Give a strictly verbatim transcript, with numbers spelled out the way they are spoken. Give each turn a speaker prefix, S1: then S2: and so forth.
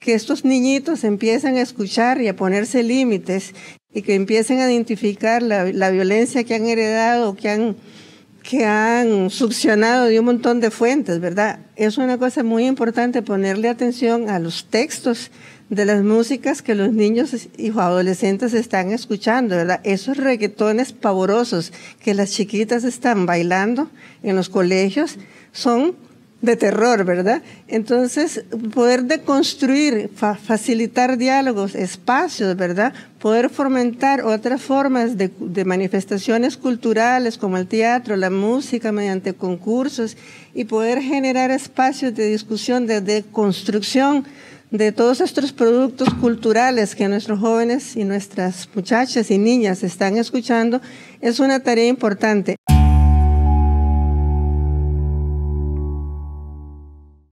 S1: que estos niñitos empiecen a escuchar y a ponerse límites y que empiecen a identificar la, la violencia que han heredado, que han, que han succionado de un montón de fuentes, ¿verdad? Es una cosa muy importante ponerle atención a los textos de las músicas que los niños y adolescentes están escuchando, ¿verdad? Esos reggaetones pavorosos que las chiquitas están bailando en los colegios son de terror, ¿verdad? Entonces, poder deconstruir, fa facilitar diálogos, espacios, ¿verdad? Poder fomentar otras formas de, de manifestaciones culturales como el teatro, la música, mediante concursos, y poder generar espacios de discusión, de, de construcción de todos estos productos culturales que nuestros jóvenes y nuestras muchachas y niñas están escuchando, es una tarea importante.